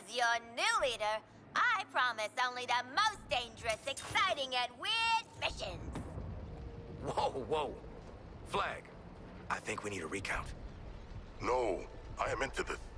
your new leader, I promise only the most dangerous, exciting, and weird missions. Whoa, whoa. Flag, I think we need a recount. No, I am into this.